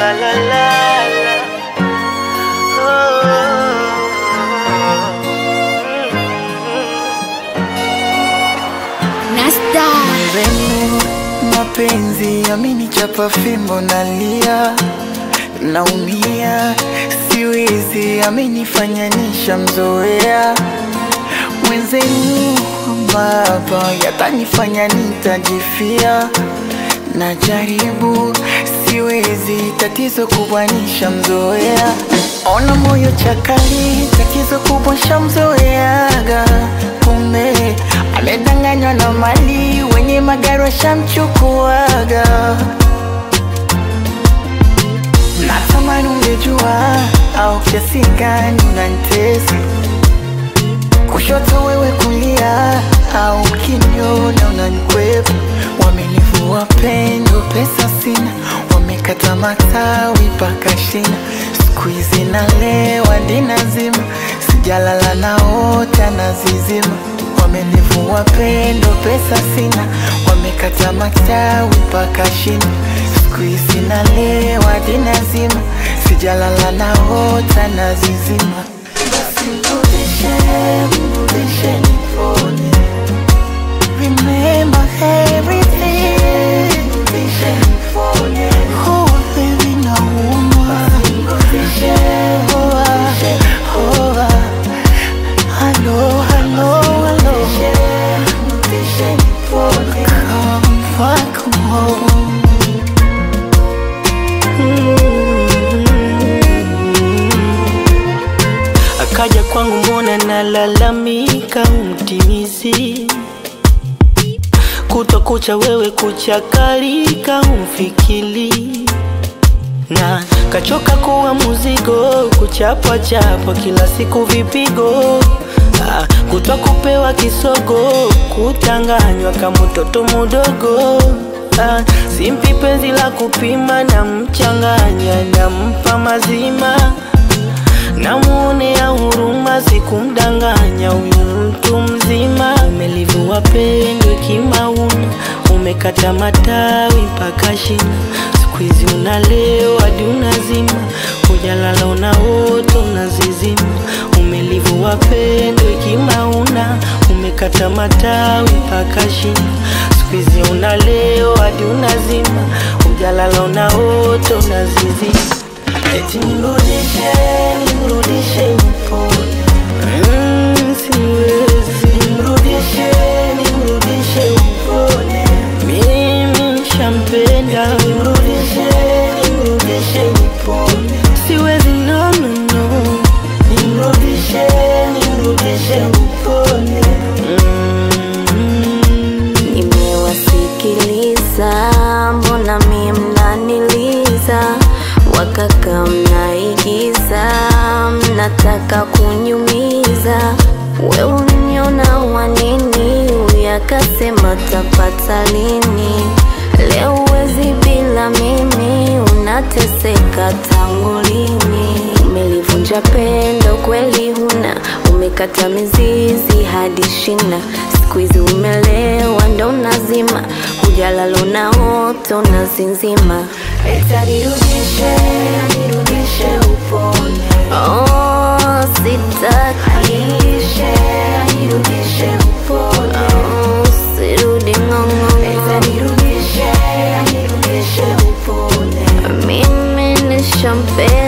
la la la la. Nasta Mwenzenu mapenzi yamenichapa fimbo nalia, naumia siwezi, amenifanya nishamzoea. Mwenzenu baba yatanifanya nitajifia, najaribu siwezi, tatizo kubwa nishamzoea. Ona moyo chakali, tatizo kubwa shamzoeaga. Kumbe amedanganywa na mali, wenye magari shamchukuaga. Natamani ungejua au kiasi gani unanitesa, kushoto wewe kulia, au kiniona unanikwepa. Wamenivua pendo, pesa sina, wamekata matawi paka shina. Siku hizi nalewa ndinazima, sijalala naota nazizima. Wamenivua pendo, pesa sina, wamekata matawi paka shina. Siku hizi nalewa ndinazima, sijalala naota nazizima. Basi mrudishe nipone, remember everything. Mrudishe nipone, oh baby nauma. Mrudishe, hello, hello, hello. Mrudishe nipone, come back home. Akaja kwangu mbona nalalamika, umtimizi kutokucha wewe kuchakalika, umfikili na kachoka kuwa muzigo, kuchapa chapa kila siku vipigo, kutwa kupewa kisogo, kutanganywa kama mtoto mudogo. Simpi penzi la kupima, na mchanganya na mpa mazima, namuonea huruma, sikumdanganya huyu mtu mzima. Umelivua pendo kimauna, umekata matawi mpaka shina. Siku hizi unalewa hadi unazima, hujalala unaota unazizima. Umelivua pendo kimauna, umekata matawi mpaka shina. Siku hizi unalewa hadi unazima, hujalala unaota unazizima. Eti nirudishe, nirudishe nipone, siwezi. Nirudishe, nirudishe nipone, mimi nishampenda. Nirudishe, nirudishe nipone, siwezi, no, no, no. Nirudishe, nirudishe nipone. nimewasikiliza, mbona mimi mnaniliza, wakaka mnaigiza, mnataka kunyumiza. We uniona wanini, uyakasema tapata lini. Leo uwezi bila mimi, unateseka tangu lini. Umelivunja pendo kweli huna, umekata mizizi hadi shina. Siku hizi umelewa ndo unazima, hujalala unaota unazinzima. Eti nirudishe, nirudishe upone, Oh, sitaki. nirudishe, nirudishe upone. Oh, sirudi ng'ong'o. Eti nirudishe, nirudishe upone. Mimi nishampenda.